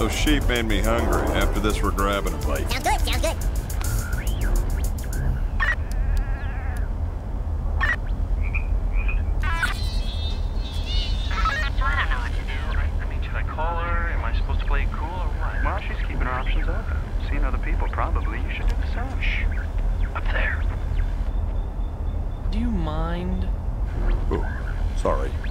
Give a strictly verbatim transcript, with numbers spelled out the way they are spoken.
Those sheep made me hungry. After this, we're grabbing a bite. Sounds good, sounds good. Well, she's keeping her options open. Seeing other people, probably. You should do the same. Shh. Up there. Do you mind? Oh, sorry.